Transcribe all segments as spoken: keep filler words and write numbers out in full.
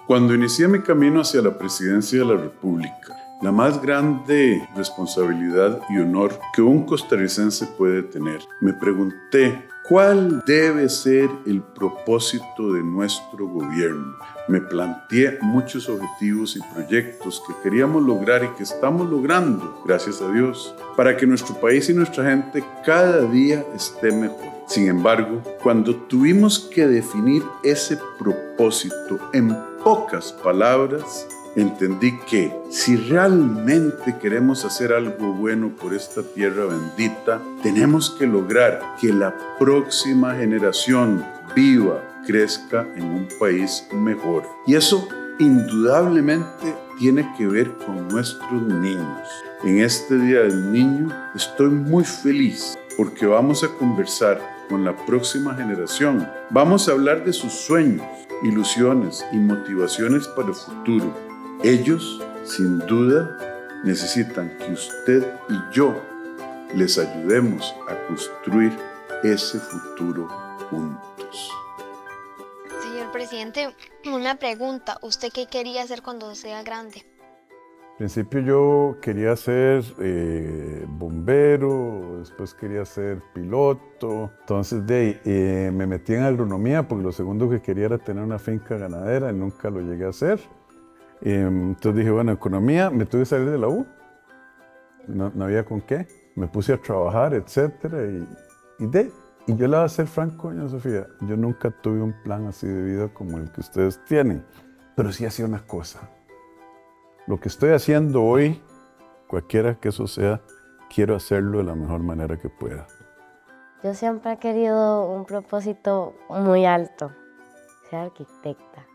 Cuando inicié mi camino hacia la presidencia de la República, la más grande responsabilidad y honor que un costarricense puede tener, me pregunté, ¿cuál debe ser el propósito de nuestro gobierno? Me planteé muchos objetivos y proyectos que queríamos lograr y que estamos logrando, gracias a Dios, para que nuestro país y nuestra gente cada día esté mejor. Sin embargo, cuando tuvimos que definir ese propósito en pocas palabras, entendí que si realmente queremos hacer algo bueno por esta tierra bendita, tenemos que lograr que la próxima generación viva, crezca en un país mejor. Y eso indudablemente tiene que ver con nuestros niños. En este Día del Niño estoy muy feliz porque vamos a conversar con la próxima generación. Vamos a hablar de sus sueños, ilusiones y motivaciones para el futuro. Ellos, sin duda, necesitan que usted y yo les ayudemos a construir ese futuro juntos. Señor presidente, una pregunta. ¿Usted qué quería hacer cuando sea grande? Al principio yo quería ser eh, bombero, después quería ser piloto. Entonces de ahí, eh, me metí en agronomía porque lo segundo que quería era tener una finca ganadera y nunca lo llegué a hacer. Eh, entonces dije, bueno, economía, me tuve que salir de la U. No, no había con qué. Me puse a trabajar, etcétera. Y, y, de, y yo le voy a ser franco, doña Sofía, yo nunca tuve un plan así de vida como el que ustedes tienen. Pero sí hacía una cosa. Lo que estoy haciendo hoy, cualquiera que eso sea, quiero hacerlo de la mejor manera que pueda. Yo siempre he querido un propósito muy alto, ser arquitecta.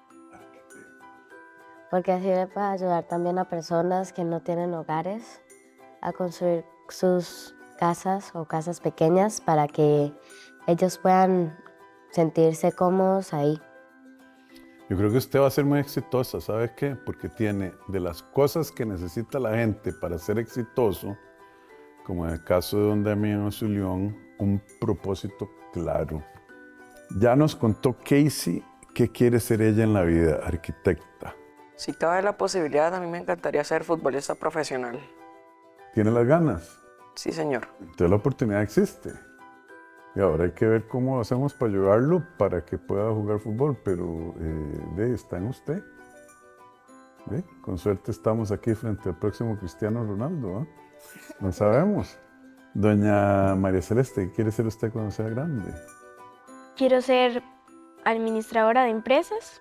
Porque así le puedo ayudar también a personas que no tienen hogares a construir sus casas o casas pequeñas para que ellos puedan sentirse cómodos ahí. Yo creo que usted va a ser muy exitosa, ¿sabe qué? Porque tiene de las cosas que necesita la gente para ser exitoso, como en el caso de don Damián Zulión, un propósito claro. Ya nos contó Casey qué quiere ser ella en la vida, arquitecta. Si cabe la posibilidad, a mí me encantaría ser futbolista profesional. ¿Tiene las ganas? Sí, señor. Entonces la oportunidad existe. Y ahora hay que ver cómo hacemos para ayudarlo para que pueda jugar fútbol, pero eh, de, está en usted. ¿Ve? Con suerte estamos aquí frente al próximo Cristiano Ronaldo, ¿eh? No sabemos. Doña María Celeste, ¿qué quiere ser usted cuando sea grande? Quiero ser administradora de empresas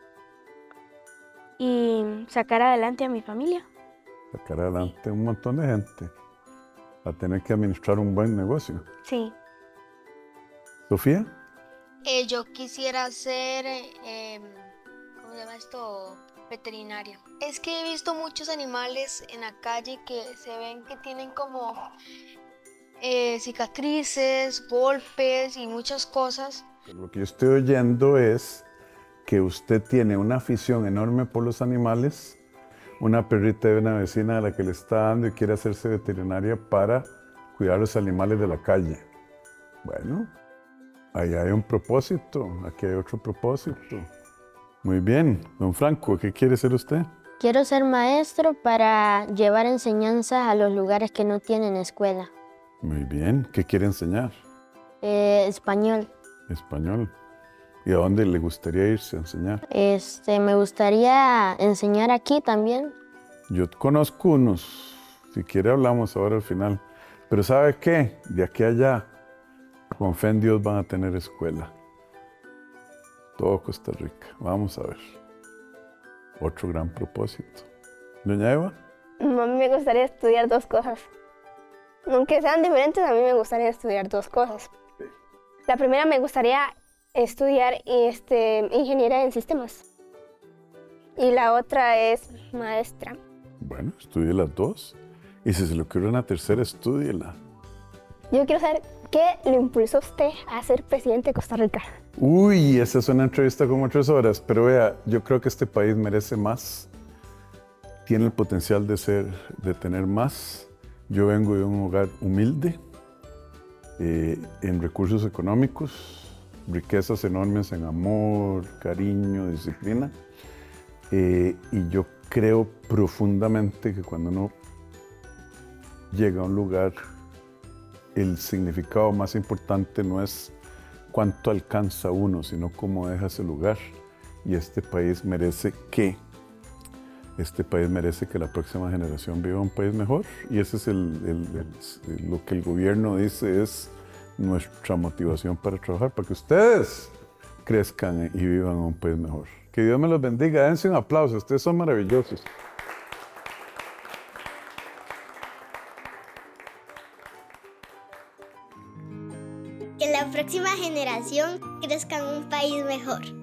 y sacar adelante a mi familia. Sacar adelante un montón de gente. A tener que administrar un buen negocio. Sí. ¿Sofía? Eh, yo quisiera ser, eh, ¿cómo se llama esto? Veterinaria. Es que he visto muchos animales en la calle que se ven que tienen como eh, cicatrices, golpes y muchas cosas. Lo que yo estoy oyendo es que usted tiene una afición enorme por los animales, una perrita de una vecina a la que le está dando y quiere hacerse veterinaria para cuidar los animales de la calle. Bueno, ahí hay un propósito, aquí hay otro propósito. Muy bien. Don Franco, ¿qué quiere ser usted? Quiero ser maestro para llevar enseñanzas a los lugares que no tienen escuela. Muy bien. ¿Qué quiere enseñar? Eh, español. Español. ¿Y a dónde le gustaría irse a enseñar? Este, me gustaría enseñar aquí también. Yo conozco unos. Si quiere hablamos ahora al final. Pero ¿sabe qué? De aquí a allá, con fe en Dios van a tener escuela. Todo Costa Rica. Vamos a ver. Otro gran propósito. Doña Eva. A mí me gustaría estudiar dos cosas. Aunque sean diferentes, a mí me gustaría estudiar dos cosas. La primera me gustaría estudiar este, ingeniería en sistemas. Y la otra es maestra. Bueno, estudie las dos. Y si se le ocurre una tercera, estúdiela. Yo quiero saber qué le impulsó a usted a ser presidente de Costa Rica. Uy, esa es una entrevista como tres horas, pero vea, yo creo que este país merece más, tiene el potencial de ser, de tener más. Yo vengo de un hogar humilde, eh, en recursos económicos, riquezas enormes en amor, cariño, disciplina, Eh, y yo creo profundamente que cuando uno llega a un lugar, el significado más importante no es cuánto alcanza uno, sino cómo deja ese lugar. Y este país merece que, este país merece que la próxima generación viva un país mejor. Y ese es el, el, el, lo que el gobierno dice es nuestra motivación para trabajar, para que ustedes crezcan y vivan un país mejor. Que Dios me los bendiga. Dense un aplauso, ustedes son maravillosos. Que la próxima generación crezca en un país mejor.